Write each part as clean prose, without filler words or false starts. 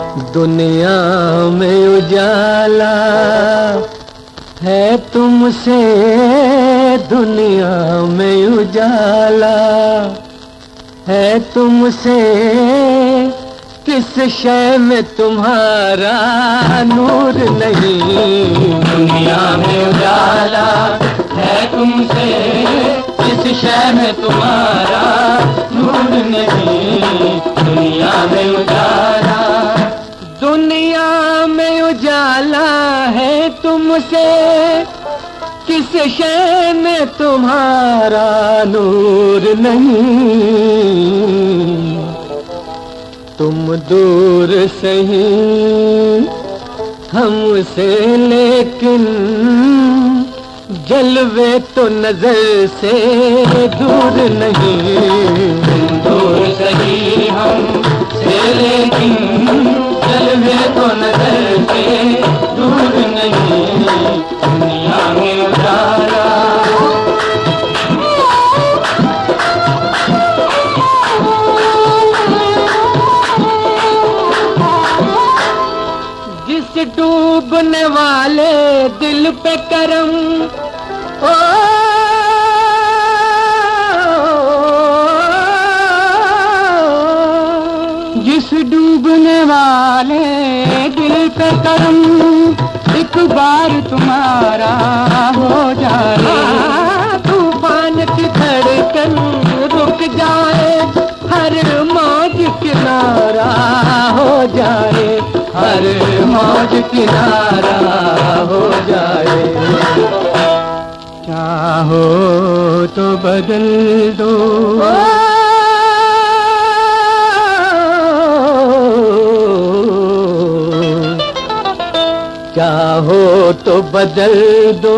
दुनिया में उजाला है तुमसे, दुनिया में उजाला है तुमसे, किस शय में तुम्हारा नूर नहीं। दुनिया में उजाला है तुमसे, किस शय में तुम्हारा नूर नहीं। दुनिया में उजाला, दुनिया में उजाला है तुमसे, किस शय में तुम्हारा नूर नहीं। तुम दूर सही हमसे, लेकिन जलवे तो नजर से दूर नहीं। तुम दूर सही हमसे, लेकिन जलवे तो नजर से दूर नहीं। दुनिया में उजाला, डूबने वाले दिल पे करम, ओ जिस डूबने वाले दिल पे करम, एक बार तुम्हारा हो जाए। तूफान की धड़कन रुक जाए, हर मौज किनारा हो जाए, हर मौज किनारा हो जाए। चाहो तो बदल दो, चाहो तो बदल दो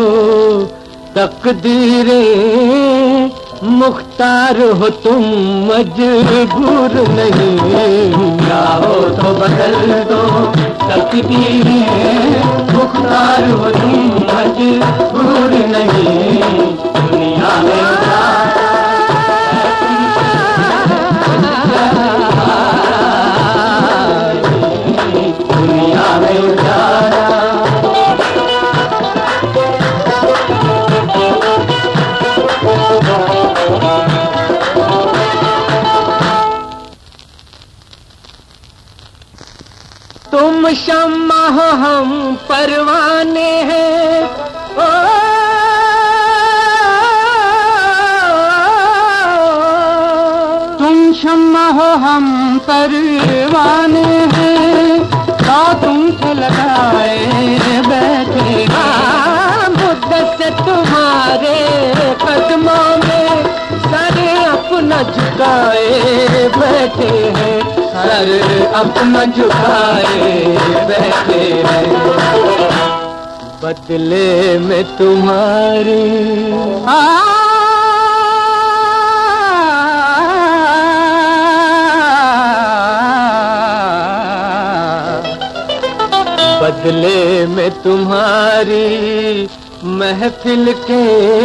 तकदीरें, मुख्तार हो तुम मजबूर नहीं। चाहो तो बदल दो तकदीरें, मुख्तार हो तुम मजबूर नहीं। दुनिया में उजाला है तुमसे, दुनिया में उजाला, तुम शम्मा हो हम परवाने हैं, ओ तुम शम्मा हो हम परवाने हैं, तो तुमसे लगाए बैठे। मुद्दत से तुम्हारे कदमों में सर अपना झुकाए बैठे हैं, सर अपना झुकाए बैठे हैं। बदले में तुम्हारी बदले में तुम्हारी महफिल के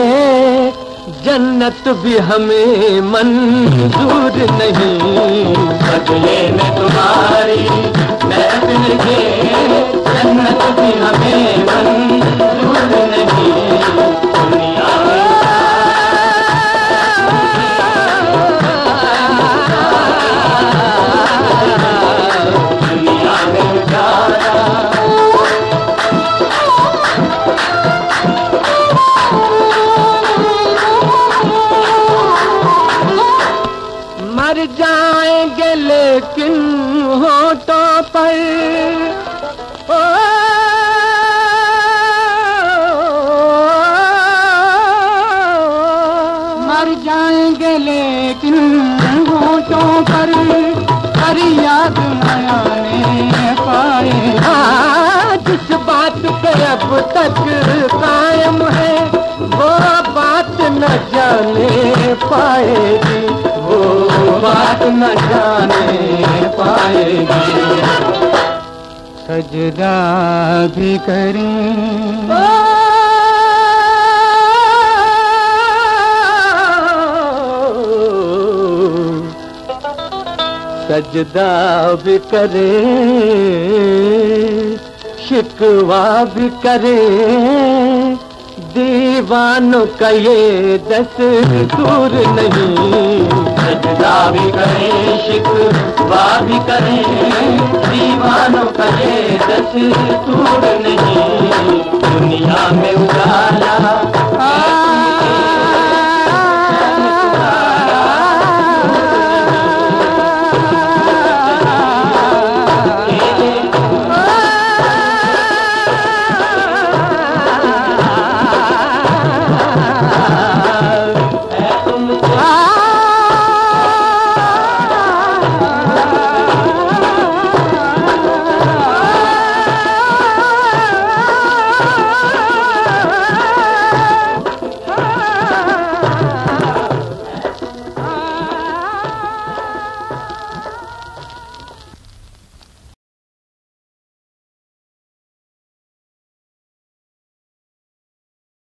जन्नत भी हमें मंजूर नहीं। बदले में तुम्हारी महफिल के जन्नत भी हमें मंजूर नहीं। दुनिया में दुनिया में उजाला, मर जाएंगे लेकिन होठों पर, ओ मर जाएंगे लेकिन होठों पर याद न आने पाए। जिस बात पे अब तक कायम है, वो बात न जाने पाएगी, वो बात न जाने पाएगी। सजदा भी करें सजदा भी करे, शिकवा भी करे, दीवानों का ये दस्तूर नहीं। सजदा भी करे, शिकवा भी करे, दीवानों का ये दस्तूर नहीं। दुनिया में उदास